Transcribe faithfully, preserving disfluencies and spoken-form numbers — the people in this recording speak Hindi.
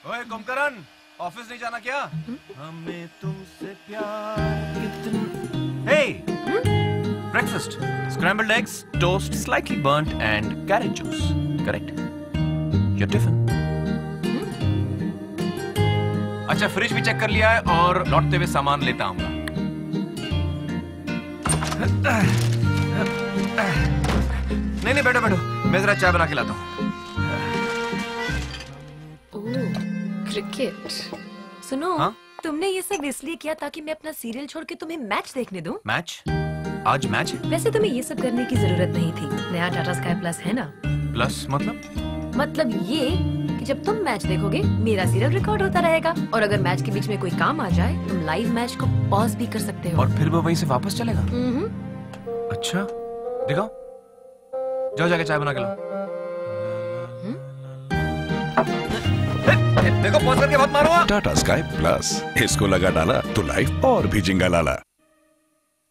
ओए कुमकरण, ऑफिस नहीं जाना क्या? हमें तुमसे प्यार कितना। Hey, breakfast, scrambled eggs, toast slightly burnt and carrot juice. Correct. Your tiffin. अच्छा, फ्रिज भी चेक कर लिया है और लौटते हुए सामान लेता आऊंगा. नहीं नहीं, बैठो बैठो, मैं जरा चाय बना के लाता हूँ. क्रिकेट. सुनो, हाँ? तुमने ये सब इसलिए किया ताकि मैं अपना सीरियल छोड़ के तुम्हें मैच देखने दूं? मैच? आज मैच है? वैसे तुम्हें ये सब करने की जरूरत नहीं थी. नया टाटा स्काई प्लस है ना. प्लस मतलब? मतलब ये कि जब तुम मैच देखोगे मेरा सीरियल रिकॉर्ड होता रहेगा, और अगर मैच के बीच में कोई काम आ जाए तुम लाइव मैच को पॉज भी कर सकते हो. और फिर वो वहीं से वापस चलेगा? हम्म. अच्छा, दिखाओ. जाओ जाके चाय बना के लो. देखो, पॉज करके बहुत मारो. टाटा स्काई प्लस, इसको लगा डाला तो लाइफ और भी जिंगा लाला.